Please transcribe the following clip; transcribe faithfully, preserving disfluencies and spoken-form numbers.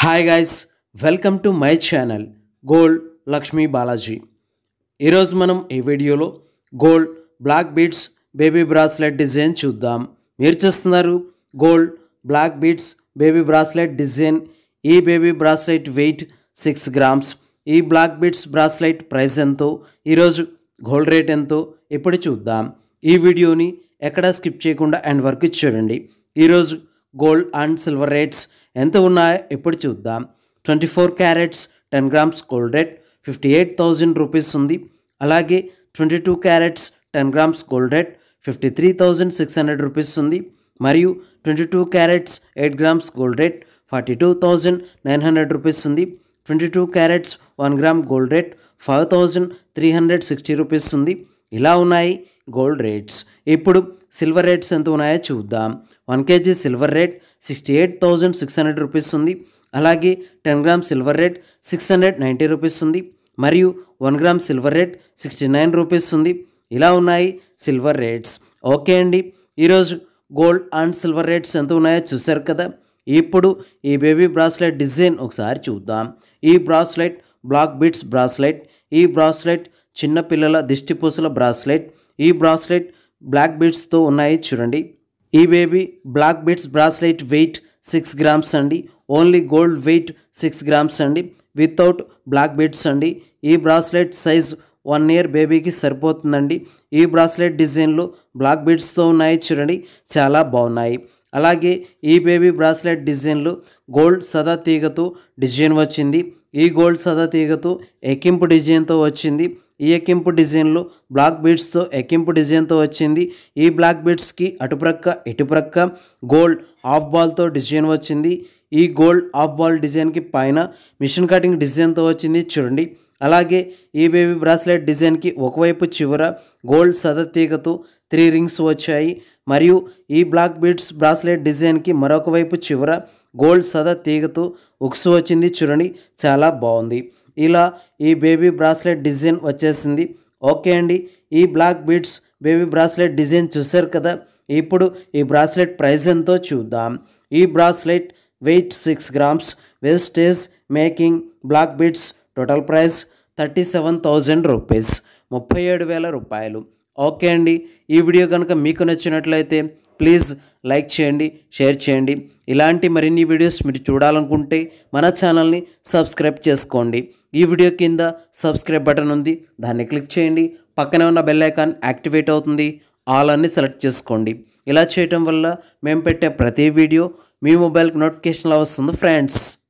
Hi guys, welcome to my channel gold Lakshmi Balaji. ఈరోజు మనం ఈ వీడియోలో gold black beads baby bracelet design చూద్దాం. మీరు చూస్తున్నారు gold black beads baby bracelet design. ఈ baby bracelet weight six grams. ఈ బ్లాక్ బీడ్స్ బ్రాస్లెట్ ప్రైస్ ఎంతో, ఈరోజు గోల్డ్ రేట్ ఎంతో ఇప్పుడు చూద్దాం. ఈ వీడియోని ఎక్కడా స్కిప్ చేయకుండా ఎండ్ వరకు చూడండి. ఈరోజు గోల్డ్ అండ్ సిల్వర్ రేట్స్ ఎంత ఉన్నాయో ఇప్పుడు చూద్దాం. Twenty four carats ten grams gold rate fifty eight thousand rupees ఉంది. అలాగే twenty two carats ten grams gold rate fifty three thousand six hundred rupees ఉంది. మరియు twenty two carats eight grams gold rate forty two thousand nine hundred rupees ఉంది. Twenty two carats one gram gold rate five thousand three hundred sixty rupees ఉంది. ఇలా ఉన్నాయి gold rates. ఇప్పుడు silver rates ఎంత ఉన్నాయో చూద్దాం. One KG silver rate sixty eight thousand six hundred rupees ఉంది. అలాగే ten gram silver rate six hundred ninety rupees ఉంది. మరియు one gram silver rate sixty nine rupees ఉంది. ఇలా ఉన్నాయి సిల్వర్ రేట్స్. ఓకే అండి, ఈరోజు గోల్డ్ అండ్ సిల్వర్ రేట్స్ ఎంత ఉన్నాయో చూశారు కదా. ఇప్పుడు ఈ బేబీ బ్రాస్లెట్ డిజైన్ ఒకసారి చూద్దాం. ఈ బ్రాస్లెట్ బ్లాక్ బీడ్స్ బ్రాస్లెట్. ఈ బ్రాస్లెట్ చిన్నపిల్లల దిష్టిపూసల బ్రాస్లెట్. ఈ బ్రాస్లెట్ బ్లాక్ బీడ్స్తో ఉన్నాయి చూడండి. ఈ baby black beads bracelet weight six grams అండి. Only gold weight six grams అండి, వితౌట్ బ్లాక్ బీడ్స్ అండి. ఈ బ్రాస్లెట్ సైజ్ వన్ ఇయర్ బేబీకి సరిపోతుందండి. ఈ బ్రాస్లెట్ డిజైన్లో బ్లాక్ బీడ్స్తో ఉన్నాయి చూడండి, చాలా బాగున్నాయి. అలాగే ఈ బేబీ బ్రాస్లెట్ డిజైన్లో గోల్డ్ సదా తీగతో డిజైన్ వచ్చింది. ఈ గోల్డ్ సదా తీగతో ఎక్కింపు డిజైన్తో వచ్చింది. ఈ ఎక్కింపు డిజైన్లో బ్లాక్ బీడ్స్తో ఎక్కింపు డిజైన్తో వచ్చింది. ఈ బ్లాక్ బీడ్స్కి అటుప్రక్క ఇటుప్రక్క గోల్డ్ హాఫ్ బాల్తో డిజైన్ వచ్చింది. ఈ గోల్డ్ హాఫ్ బాల్ డిజైన్కి పైన మిషన్ కటింగ్ డిజైన్తో వచ్చింది చూడండి. అలాగే ఈ బేబీ బ్రాస్లెట్ డిజైన్కి ఒకవైపు చివర గోల్డ్ సదా తీగతో త్రీ రింగ్స్ వచ్చాయి. మరియు ఈ బ్లాక్ బీడ్స్ బ్రాస్లెట్ డిజైన్కి మరొక వైపు చివర గోల్డ్ సదా తీగతో ఉక్స్ వచ్చింది చూడండి, చాలా బాగుంది. ఇలా ఈ బేబీ బ్రాస్లెట్ డిజైన్ వచ్చేసింది. ఓకే అండి, ఈ black beads baby bracelet design చూశారు కదా. ఇప్పుడు ఈ బ్రాస్లెట్ ప్రైస్ ఎంతో చూద్దాం. ఈ bracelet weight six grams. Wastage making black beads total price thirty seven thousand rupees, ముప్పై ఏడు వేల రూపాయలు. ఓకే అండి, ఈ వీడియో కనుక మీకు నచ్చినట్లయితే ప్లీజ్ లైక్ చేయండి, షేర్ చేయండి. ఇలాంటి మరిన్ని వీడియోస్ మీరు చూడాలనుకుంటే మన ఛానల్ని సబ్స్క్రైబ్ చేసుకోండి. ఈ వీడియో కింద సబ్స్క్రైబ్ బటన్ ఉంది, దాన్ని క్లిక్ చేయండి. పక్కనే ఉన్న బెల్ ఐకాన్ యాక్టివేట్ అవుతుంది, ఆల్ అన్ని సెలెక్ట్ చేసుకోండి. ఇలా చేయటం వల్ల మేము పెట్టే ప్రతి వీడియో మీ మొబైల్కి నోటిఫికేషన్లో వస్తుంది ఫ్రెండ్స్.